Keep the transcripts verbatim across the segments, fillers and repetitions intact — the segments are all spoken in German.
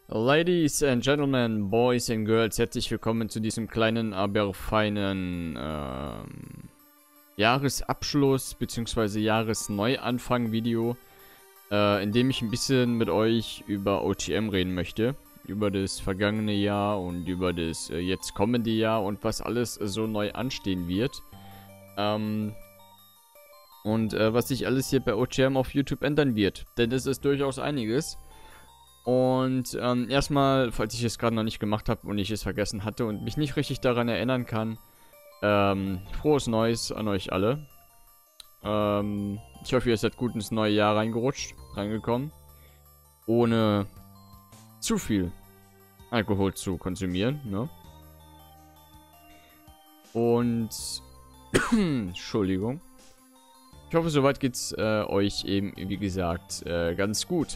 Ladies and Gentlemen, Boys and Girls, herzlich willkommen zu diesem kleinen, aber feinen ähm, Jahresabschluss bzw. Jahresneuanfang-Video, äh, in dem ich ein bisschen mit euch über O G M reden möchte. Über das vergangene Jahr und über das äh, jetzt kommende Jahr und was alles äh, so neu anstehen wird. Ähm, und äh, was sich alles hier bei O G M auf YouTube ändern wird. Denn es ist durchaus einiges. Und ähm, erstmal, falls ich es gerade noch nicht gemacht habe und ich es vergessen hatte und mich nicht richtig daran erinnern kann, ähm, frohes Neues an euch alle. Ähm, ich hoffe, ihr seid gut ins neue Jahr reingerutscht, reingekommen, ohne zu viel Alkohol zu konsumieren, ne? Und, Entschuldigung. Ich hoffe, soweit geht's äh, euch eben, wie gesagt, äh, ganz gut.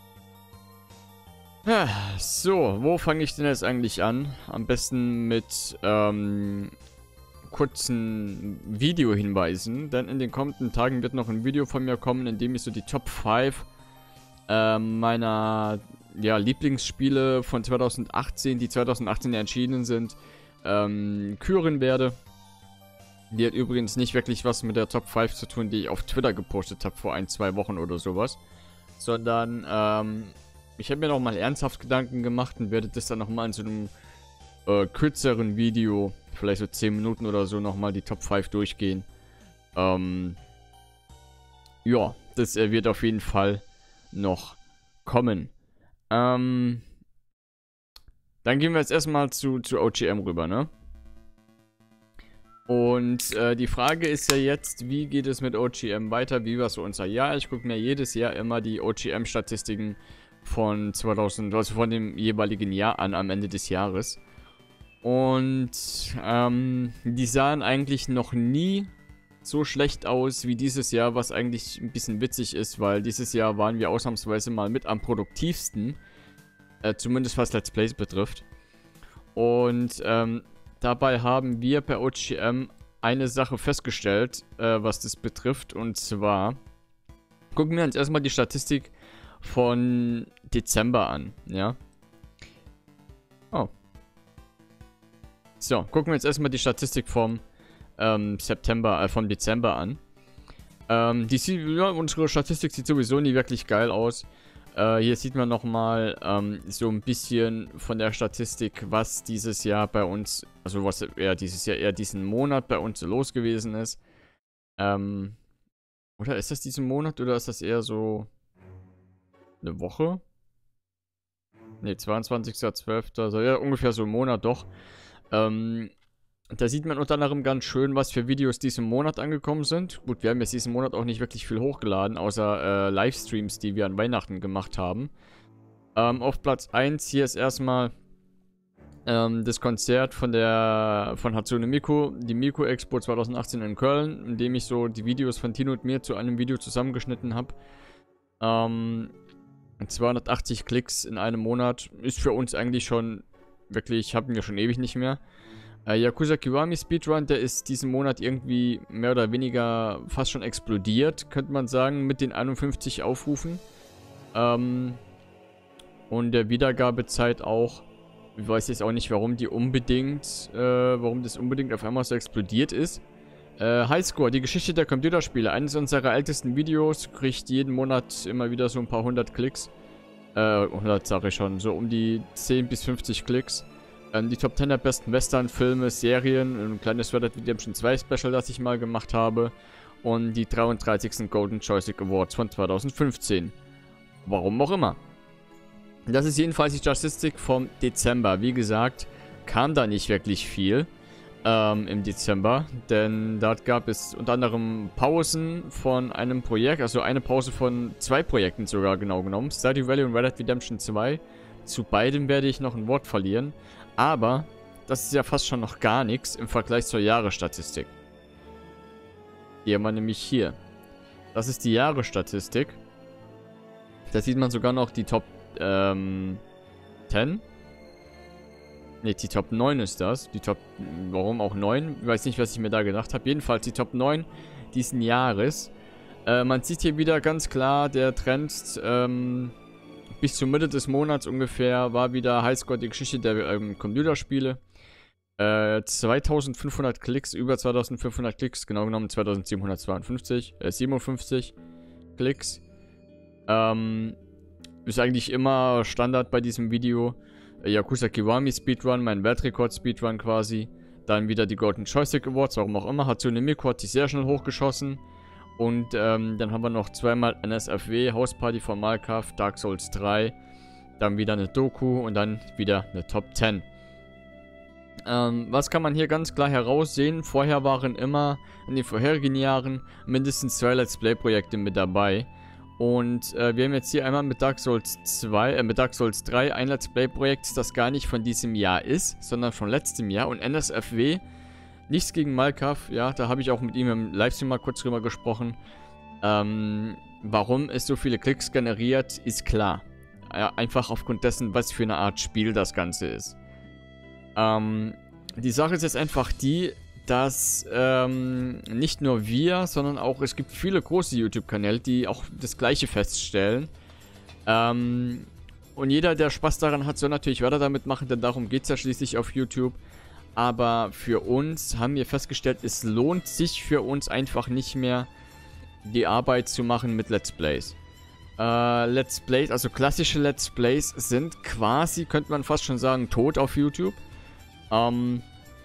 Ja, so, wo fange ich denn jetzt eigentlich an? Am besten mit ähm, kurzen Videohinweisen, denn in den kommenden Tagen wird noch ein Video von mir kommen, in dem ich so die Top fünf äh, meiner ja, Lieblingsspiele von zweitausendachtzehn, die zweitausendachtzehn erschienen sind, ähm, küren werde. Die hat übrigens nicht wirklich was mit der Top fünf zu tun, die ich auf Twitter gepostet habe vor ein, zwei Wochen oder sowas, sondern ähm, ich habe mir noch mal ernsthaft Gedanken gemacht und werde das dann noch mal in so einem äh, kürzeren Video, vielleicht so zehn Minuten oder so, noch mal die Top fünf durchgehen. Ähm, ja, das äh, wird auf jeden Fall noch kommen. Ähm, dann gehen wir jetzt erstmal zu, zu O G M rüber, ne? Und äh, die Frage ist ja jetzt, wie geht es mit O G M weiter? Wie war so unser Jahr? Ich gucke mir jedes Jahr immer die O G M-Statistiken von zweitausend, also von dem jeweiligen Jahr an, am Ende des Jahres. Und ähm, die sahen eigentlich noch nie so schlecht aus wie dieses Jahr, was eigentlich ein bisschen witzig ist, weil dieses Jahr waren wir ausnahmsweise mal mit am produktivsten, äh, zumindest was Let's Plays betrifft. Und ähm, dabei haben wir bei O G M eine Sache festgestellt, äh, was das betrifft, und zwar gucken wir uns erstmal die Statistik von Dezember an, ja. Oh. So, gucken wir jetzt erstmal die Statistik vom ähm, September, äh, vom Dezember an. Ähm, die sieht, ja, unsere Statistik sieht sowieso nie wirklich geil aus. Äh, hier sieht man nochmal ähm, so ein bisschen von der Statistik, was dieses Jahr bei uns, also was eher dieses Jahr, eher diesen Monat bei uns so los gewesen ist. Ähm, oder ist das diesen Monat oder ist das eher so eine Woche? Ne, zweiundzwanzigster zwölfter Also ja, ungefähr so ein Monat doch. Ähm, da sieht man unter anderem ganz schön, was für Videos diesen Monat angekommen sind. Gut, wir haben jetzt diesen Monat auch nicht wirklich viel hochgeladen, außer äh, Livestreams, die wir an Weihnachten gemacht haben. Ähm, auf Platz eins hier ist erstmal ähm, das Konzert von der von Hatsune Miku, die Miku Expo zweitausendachtzehn in Köln, in dem ich so die Videos von Tino und mir zu einem Video zusammengeschnitten habe. Ähm, zweihundertachtzig Klicks in einem Monat ist für uns eigentlich schon wirklich, haben wir schon ewig nicht mehr. Äh, Yakuza Kiwami Speedrun, der ist diesen Monat irgendwie mehr oder weniger fast schon explodiert, könnte man sagen, mit den einundfünfzig Aufrufen. Ähm, und der Wiedergabezeit auch. Ich weiß jetzt auch nicht, warum die unbedingt, äh, warum das unbedingt auf einmal so explodiert ist. Äh, Highscore, die Geschichte der Computerspiele. Eines unserer ältesten Videos kriegt jeden Monat immer wieder so ein paar hundert Klicks. Äh, hundert sage ich schon, so um die zehn bis fünfzig Klicks. Ähm, die Top zehn der besten Western-Filme, Serien, ein kleines Red Dead Redemption zwei Special, das ich mal gemacht habe. Und die dreiunddreißigsten Golden Joystick Awards von zweitausendfünfzehn. Warum auch immer. Das ist jedenfalls die Statistik vom Dezember. Wie gesagt, kam da nicht wirklich viel. Ähm, im Dezember, denn dort gab es unter anderem Pausen von einem Projekt, also eine Pause von zwei Projekten sogar genau genommen, Stardew Valley und Red Dead Redemption zwei. Zu beidem werde ich noch ein Wort verlieren, aber das ist ja fast schon noch gar nichts im Vergleich zur Jahresstatistik. Die haben wir nämlich hier. Das ist die Jahresstatistik. Da sieht man sogar noch die Top ähm, zehn. Ne, die Top neun ist das. Die Top... Warum auch neun? Ich weiß nicht, was ich mir da gedacht habe. Jedenfalls die Top neun diesen Jahres. Äh, man sieht hier wieder ganz klar, der Trend ähm, bis zur Mitte des Monats ungefähr war wieder Highscore die Geschichte der ähm, Computerspiele. Äh, zweitausendfünfhundert Klicks, über zweitausendfünfhundert Klicks, genau genommen zweitausendsiebenhundertzweiundfünfzig, äh, siebenundfünfzig Klicks. Ähm, ist eigentlich immer Standard bei diesem Video. Äh, Yakuza Kiwami Speedrun, mein Weltrekord Speedrun quasi. Dann wieder die Golden Joystick Awards, warum auch immer. Hatsune Miku hat sich sehr schnell hochgeschossen. Und ähm, dann haben wir noch zweimal N S F W, Hausparty von Malkav, Dark Souls drei. Dann wieder eine Doku und dann wieder eine Top zehn. Ähm, was kann man hier ganz klar heraussehen? Vorher waren immer in den vorherigen Jahren mindestens zwei Let's Play Projekte mit dabei. Und äh, wir haben jetzt hier einmal mit Dark Souls zwei, äh, mit Dark Souls drei ein Let's Play Projekt, das gar nicht von diesem Jahr ist, sondern von letztem Jahr. Und N S F W, nichts gegen Malkav, ja, da habe ich auch mit ihm im Livestream mal kurz drüber gesprochen. Ähm, warum es so viele Klicks generiert, ist klar. Ja, einfach aufgrund dessen, was für eine Art Spiel das Ganze ist. Ähm, die Sache ist jetzt einfach die, dass ähm, nicht nur wir, sondern auch es gibt viele große YouTube-Kanäle, die auch das Gleiche feststellen. Ähm, und jeder, der Spaß daran hat, soll natürlich weiter damit machen, denn darum geht es ja schließlich auf YouTube. Aber für uns haben wir festgestellt, es lohnt sich für uns einfach nicht mehr, die Arbeit zu machen mit Let's Plays. Äh, Let's Plays, also klassische Let's Plays sind quasi, könnte man fast schon sagen, tot auf YouTube. Ähm,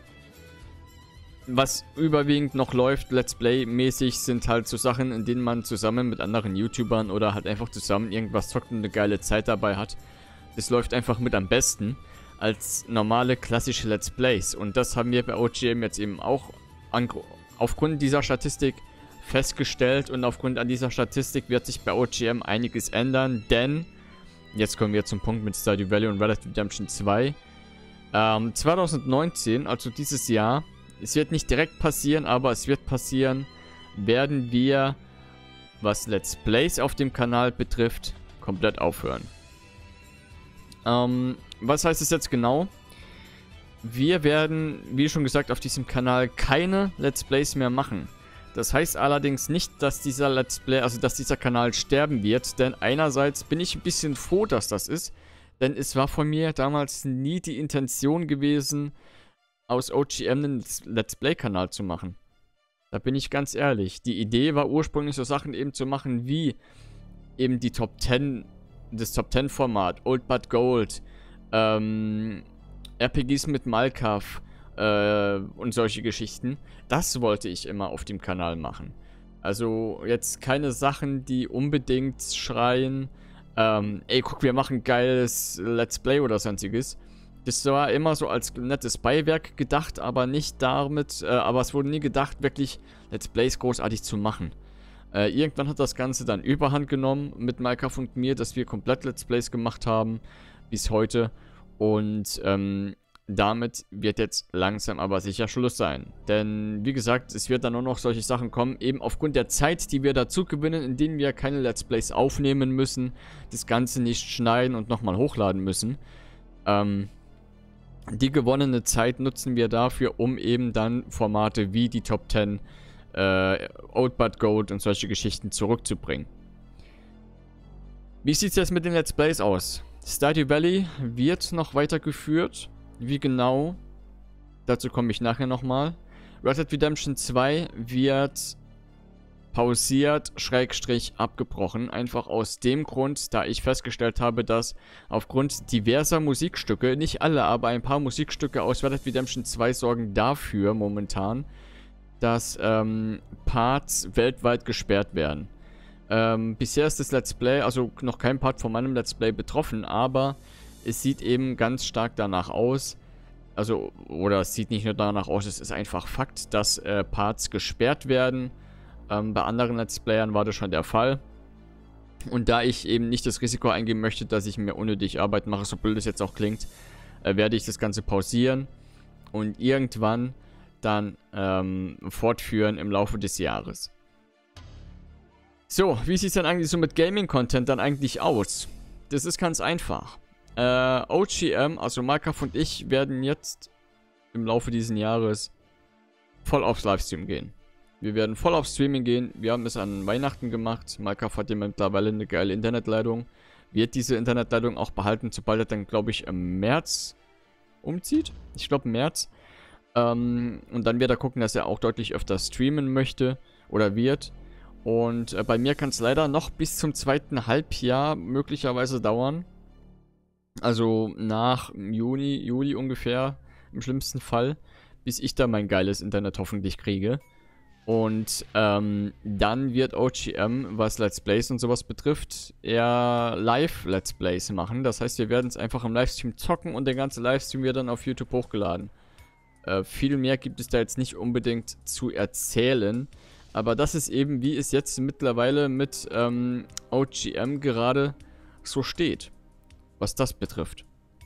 was überwiegend noch läuft, Let's Play-mäßig, sind halt so Sachen, in denen man zusammen mit anderen YouTubern oder halt einfach zusammen irgendwas zockt und eine geile Zeit dabei hat. Das läuft einfach mit am besten als normale klassische Let's Plays. Und das haben wir bei O G M jetzt eben auch aufgrund dieser Statistik festgestellt. Und aufgrund an dieser Statistik wird sich bei O G M einiges ändern, denn, jetzt kommen wir zum Punkt mit Stardew Valley und Red Dead Redemption zwei. Ähm, zweitausendneunzehn, also dieses Jahr, es wird nicht direkt passieren, aber es wird passieren, werden wir, was Let's Plays auf dem Kanal betrifft, komplett aufhören. Ähm, was heißt es jetzt genau? Wir werden, wie schon gesagt, auf diesem Kanal keine Let's Plays mehr machen. Das heißt allerdings nicht, dass dieser Let's Play, also dass dieser Kanal sterben wird, denn einerseits bin ich ein bisschen froh, dass das ist, denn es war von mir damals nie die Intention gewesen, aus O G M einen Let's Play-Kanal zu machen. Da bin ich ganz ehrlich. Die Idee war ursprünglich so Sachen eben zu machen wie eben die Top zehn, das Top zehn Format, Old But Gold, ähm, R P Gs mit Malkav äh, und solche Geschichten. Das wollte ich immer auf dem Kanal machen. Also jetzt keine Sachen, die unbedingt schreien, ähm, ey, guck, wir machen geiles Let's Play oder sonstiges. Das war immer so als nettes Beiwerk gedacht, aber nicht damit, äh, aber es wurde nie gedacht, wirklich Let's Plays großartig zu machen. Äh, irgendwann hat das Ganze dann Überhand genommen mit Malkav und mir, dass wir komplett Let's Plays gemacht haben, bis heute. Und ähm, damit wird jetzt langsam aber sicher Schluss sein. Denn, wie gesagt, es wird dann nur noch solche Sachen kommen, eben aufgrund der Zeit, die wir dazu gewinnen, in denen wir keine Let's Plays aufnehmen müssen, das Ganze nicht schneiden und nochmal hochladen müssen. Ähm... Die gewonnene Zeit nutzen wir dafür, um eben dann Formate wie die Top zehn, äh, Old But Gold und solche Geschichten zurückzubringen. Wie sieht es jetzt mit den Let's Plays aus? Stardew Valley wird noch weitergeführt. Wie genau? Dazu komme ich nachher nochmal. Red Dead Redemption zwei wird pausiert, Schrägstrich abgebrochen. Einfach aus dem Grund, da ich festgestellt habe, dass aufgrund diverser Musikstücke, nicht alle, aber ein paar Musikstücke aus Red Dead Redemption zwei sorgen dafür momentan, dass ähm, Parts weltweit gesperrt werden. Ähm, bisher ist das Let's Play, also noch kein Part von meinem Let's Play betroffen, aber es sieht eben ganz stark danach aus, also, oder es sieht nicht nur danach aus, es ist einfach Fakt, dass äh, Parts gesperrt werden. Ähm, bei anderen Let's Playern war das schon der Fall. Und da ich eben nicht das Risiko eingehen möchte, dass ich mir unnötig Arbeit mache, so blöd es jetzt auch klingt, äh, werde ich das Ganze pausieren und irgendwann dann ähm, fortführen im Laufe des Jahres. So, wie sieht es denn eigentlich so mit Gaming-Content dann eigentlich aus? Das ist ganz einfach. Äh, O G M, also Malkav und ich, werden jetzt im Laufe dieses Jahres voll aufs Livestream gehen. Wir werden voll auf Streaming gehen. Wir haben es an Weihnachten gemacht. Malkav hat ja mittlerweile eine geile Internetleitung. wird diese Internetleitung auch behalten, sobald er dann, glaube ich, im März umzieht. Ich glaube, im März. Ähm, und dann wird er gucken, dass er auch deutlich öfter streamen möchte oder wird. Und äh, bei mir kann es leider noch bis zum zweiten Halbjahr möglicherweise dauern. Also nach Juni, Juli ungefähr, im schlimmsten Fall, bis ich da mein geiles Internet hoffentlich kriege. Und ähm, dann wird O G M, was Let's Plays und sowas betrifft, eher Live-Let's Plays machen. Das heißt, wir werden es einfach im Livestream zocken und der ganze Livestream wird dann auf YouTube hochgeladen. Äh, viel mehr gibt es da jetzt nicht unbedingt zu erzählen. Aber das ist eben, wie es jetzt mittlerweile mit ähm, O G M gerade so steht, was das betrifft.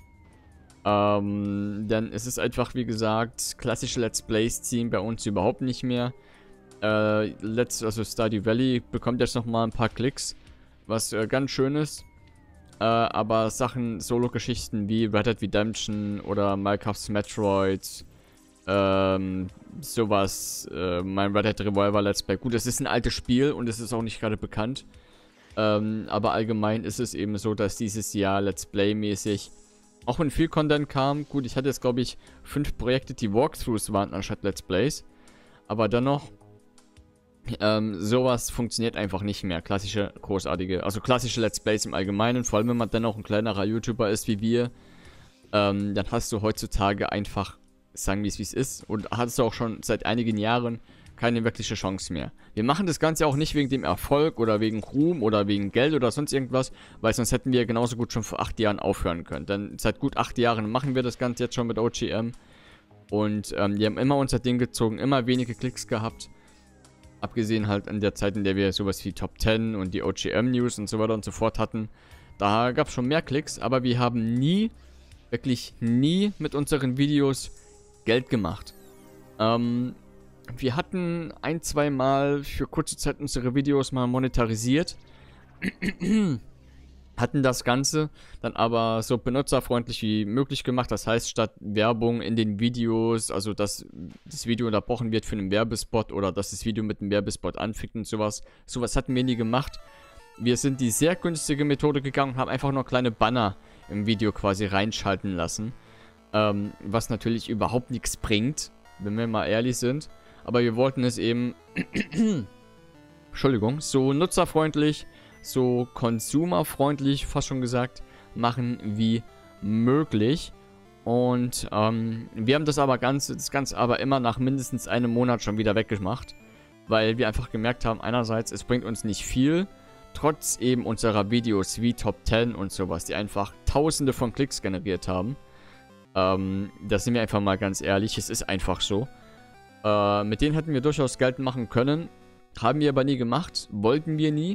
Ähm, denn es ist einfach, wie gesagt, klassische Let's Plays ziehen bei uns überhaupt nicht mehr. Äh, let's, also Stardew Valley bekommt jetzt nochmal ein paar Klicks, was äh, ganz schön ist. Äh, aber Sachen, Solo-Geschichten wie Red Dead Redemption oder Minecraft's Metroid, ähm, sowas, äh, mein Red Dead Revolver Let's Play. Gut, es ist ein altes Spiel und es ist auch nicht gerade bekannt. Ähm, aber allgemein ist es eben so, dass dieses Jahr Let's Play-mäßig, auch wenn viel Content kam, gut, ich hatte jetzt glaube ich fünf Projekte, die Walkthroughs waren anstatt Let's Plays. Aber dennoch, ähm, sowas funktioniert einfach nicht mehr. Klassische, großartige, also klassische Let's Plays im Allgemeinen, vor allem wenn man dennoch ein kleinerer YouTuber ist wie wir, ähm, dann hast du heutzutage einfach, sagen wir es wie es ist, und hattest du auch schon seit einigen Jahren keine wirkliche Chance mehr. Wir machen das Ganze auch nicht wegen dem Erfolg oder wegen Ruhm oder wegen Geld oder sonst irgendwas, weil sonst hätten wir genauso gut schon vor acht Jahren aufhören können. Denn seit gut acht Jahren machen wir das Ganze jetzt schon mit O G M und ähm, wir haben immer unser Ding gezogen, immer wenige Klicks gehabt. Abgesehen halt an der Zeit, in der wir sowas wie Top zehn und die O G M News und so weiter und so fort hatten. Da gab es schon mehr Klicks, aber wir haben nie, wirklich nie mit unseren Videos Geld gemacht. Ähm, wir hatten ein, zwei Mal für kurze Zeit unsere Videos mal monetarisiert. Hatten das Ganze dann aber so benutzerfreundlich wie möglich gemacht. Das heißt, statt Werbung in den Videos, also dass das Video unterbrochen wird für einen Werbespot oder dass das Video mit einem Werbespot anfängt und sowas. Sowas hatten wir nie gemacht. Wir sind die sehr günstige Methode gegangen und haben einfach nur kleine Banner im Video quasi reinschalten lassen. Ähm, was natürlich überhaupt nichts bringt, wenn wir mal ehrlich sind. Aber wir wollten es eben, Entschuldigung, so nutzerfreundlich, so konsumerfreundlich, fast schon gesagt, machen wie möglich. Und ähm, wir haben das aber ganz, das Ganze aber immer nach mindestens einem Monat schon wieder weggemacht. Weil wir einfach gemerkt haben, einerseits, es bringt uns nicht viel, trotz eben unserer Videos wie Top zehn und sowas, die einfach tausende von Klicks generiert haben. Ähm, da sind wir einfach mal ganz ehrlich, es ist einfach so. Äh, mit denen hätten wir durchaus Geld machen können, haben wir aber nie gemacht, wollten wir nie.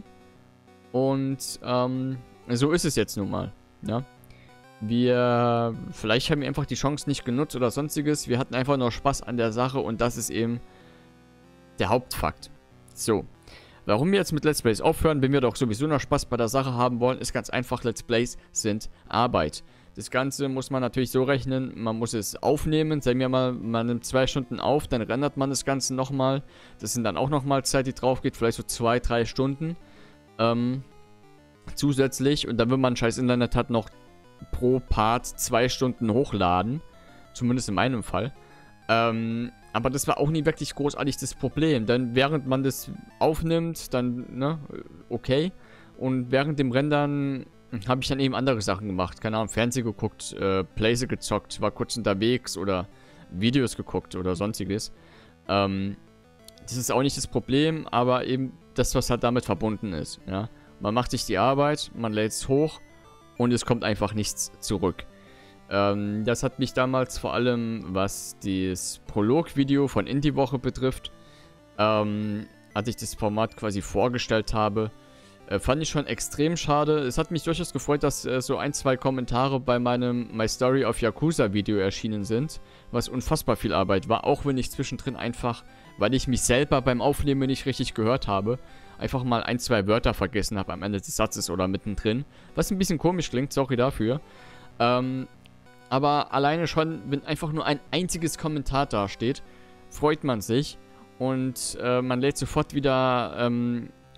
Und ähm, so ist es jetzt nun mal. Ja? Wir, vielleicht haben wir einfach die Chance nicht genutzt oder sonstiges. Wir hatten einfach nur Spaß an der Sache und das ist eben der Hauptfakt. So, warum wir jetzt mit Let's Plays aufhören, wenn wir doch sowieso noch Spaß bei der Sache haben wollen, ist ganz einfach, Let's Plays sind Arbeit. Das Ganze muss man natürlich so rechnen, man muss es aufnehmen, sagen wir mal, man nimmt zwei Stunden auf, dann rendert man das Ganze nochmal. Das sind dann auch nochmal Zeit, die drauf geht, vielleicht so zwei, drei Stunden. Ähm, zusätzlich, und dann, wenn man ein scheiß Internet hat, noch pro Part zwei Stunden hochladen. Zumindest in meinem Fall. Ähm, aber das war auch nie wirklich großartig das Problem. Denn während man das aufnimmt, dann, ne, okay. Und während dem Rendern habe ich dann eben andere Sachen gemacht. Keine Ahnung, Fernsehen geguckt, äh, Playse gezockt, war kurz unterwegs oder Videos geguckt oder sonstiges. Ähm, das ist auch nicht das Problem, aber eben das, was halt damit verbunden ist, ja. Man macht sich die Arbeit, man lädt es hoch und es kommt einfach nichts zurück. Ähm, das hat mich damals vor allem, was das Prolog-Video von Indie-Woche betrifft, ähm, als ich das Format quasi vorgestellt habe, äh, fand ich schon extrem schade. Es hat mich durchaus gefreut, dass äh, so ein, zwei Kommentare bei meinem My Story of Yakuza Video erschienen sind, was unfassbar viel Arbeit war, auch wenn ich zwischendrin einfach, weil ich mich selber beim Aufnehmen nicht richtig gehört habe, einfach mal ein, zwei Wörter vergessen habe am Ende des Satzes oder mittendrin, was ein bisschen komisch klingt, sorry dafür. Ähm, aber alleine schon, wenn einfach nur ein einziges Kommentar dasteht, freut man sich und äh, man lädt sofort wieder ähm,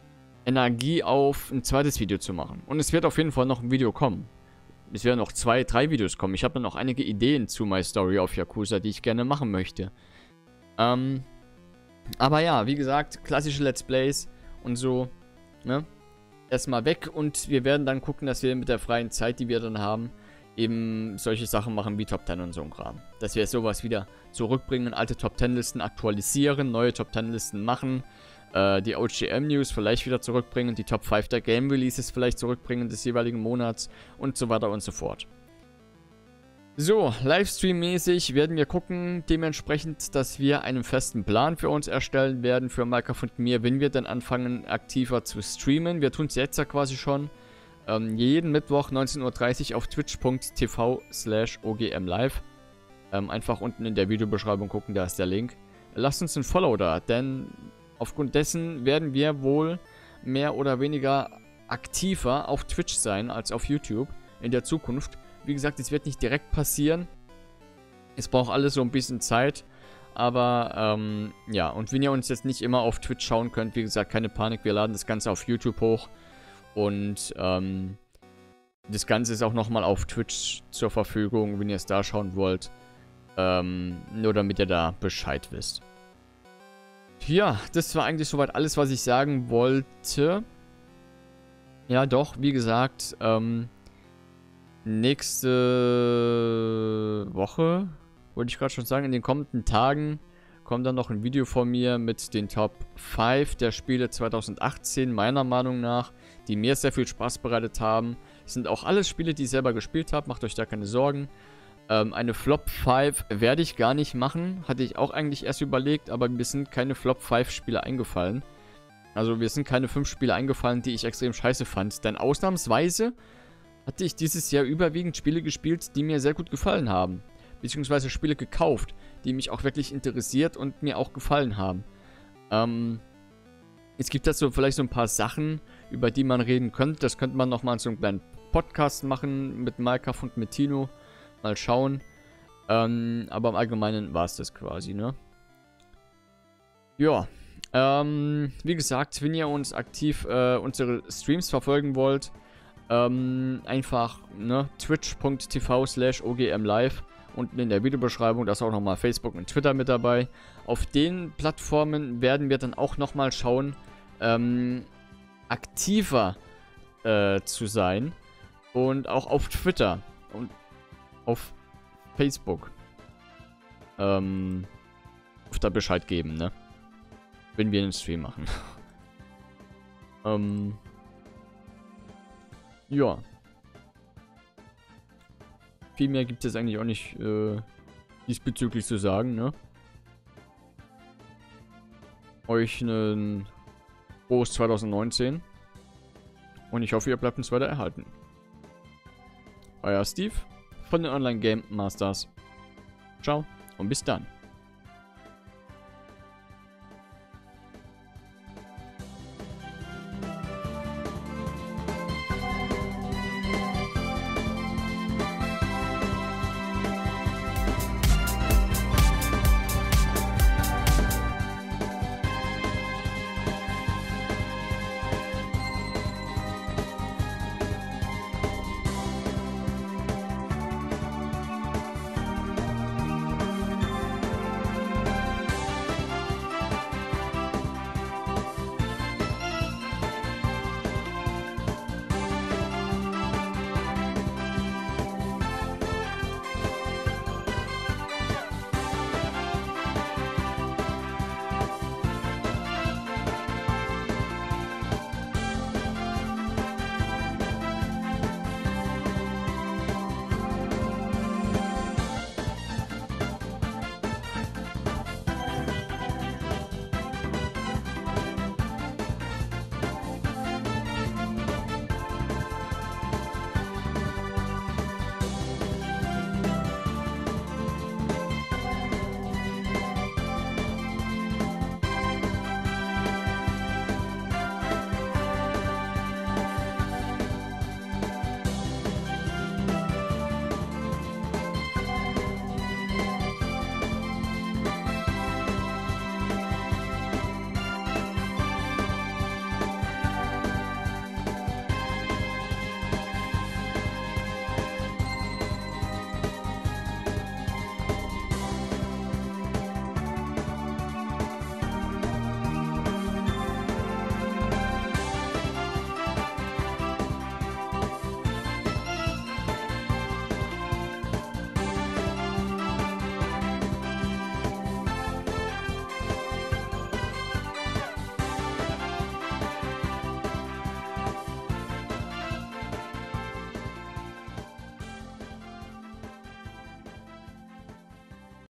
Energie auf ein zweites Video zu machen. Und es wird auf jeden Fall noch ein Video kommen. Es werden noch zwei, drei Videos kommen. Ich habe dann noch einige Ideen zu My Story of Yakuza, die ich gerne machen möchte. Ähm, aber ja, wie gesagt, klassische Let's Plays und so, ne? Erstmal weg und wir werden dann gucken, dass wir mit der freien Zeit, die wir dann haben, eben solche Sachen machen wie Top zehn und so ein Kram. Dass wir sowas wieder zurückbringen, alte Top zehn Listen aktualisieren, neue Top zehn Listen machen, äh, die O G M News vielleicht wieder zurückbringen, die Top fünf der Game Releases vielleicht zurückbringen des jeweiligen Monats und so weiter und so fort. So, Livestream-mäßig werden wir gucken, dementsprechend, dass wir einen festen Plan für uns erstellen werden, für Minecraft und mir, wenn wir dann anfangen, aktiver zu streamen. Wir tun es jetzt ja quasi schon. Ähm, jeden Mittwoch neunzehn Uhr dreißig auf twitch punkt tv slash ogmlive. Ähm, einfach unten in der Videobeschreibung gucken, da ist der Link. Lasst uns ein Follow da, denn aufgrund dessen werden wir wohl mehr oder weniger aktiver auf Twitch sein als auf YouTube in der Zukunft. Wie gesagt, es wird nicht direkt passieren. Es braucht alles so ein bisschen Zeit. Aber, ähm, ja. Und wenn ihr uns jetzt nicht immer auf Twitch schauen könnt, wie gesagt, keine Panik. Wir laden das Ganze auf YouTube hoch. Und, ähm, das Ganze ist auch nochmal auf Twitch zur Verfügung, wenn ihr es da schauen wollt. Ähm, nur damit ihr da Bescheid wisst. Ja, das war eigentlich soweit alles, was ich sagen wollte. Ja, doch, wie gesagt, ähm... nächste Woche, wollte ich gerade schon sagen, in den kommenden Tagen kommt dann noch ein Video von mir mit den Top fünf der Spiele zweitausendachtzehn, meiner Meinung nach, die mir sehr viel Spaß bereitet haben. Das sind auch alles Spiele, die ich selber gespielt habe, macht euch da keine Sorgen. Ähm, eine Flop fünf werde ich gar nicht machen, hatte ich auch eigentlich erst überlegt, aber mir sind keine Flop fünf Spiele eingefallen. Also mir sind keine fünf Spiele eingefallen, die ich extrem scheiße fand, denn ausnahmsweise hatte ich dieses Jahr überwiegend Spiele gespielt, die mir sehr gut gefallen haben. Beziehungsweise Spiele gekauft, die mich auch wirklich interessiert und mir auch gefallen haben. Ähm, es gibt dazu vielleicht so ein paar Sachen, über die man reden könnte. Das könnte man nochmal so einen kleinen Podcast machen mit Minecraft und mit Tino. Mal schauen. Ähm, aber im Allgemeinen war es das quasi, ne? Ja. Ähm, wie gesagt, wenn ihr uns aktiv äh, unsere Streams verfolgen wollt, Ähm, einfach, ne, twitch punkt tv slash ogmlive. Unten in der Videobeschreibung, da ist auch nochmal Facebook und Twitter mit dabei. Auf den Plattformen werden wir dann auch nochmal schauen, ähm, aktiver äh, zu sein. Und auch auf Twitter und auf Facebook. Ähm, auf da Bescheid geben, ne? Wenn wir einen Stream machen. ähm... Ja. Viel mehr gibt es eigentlich auch nicht äh, diesbezüglich zu sagen, ne? Euch einen frohes zwanzig neunzehn. Und ich hoffe, ihr bleibt uns weiter erhalten. Euer Steve von den Online Game Masters. Ciao und bis dann.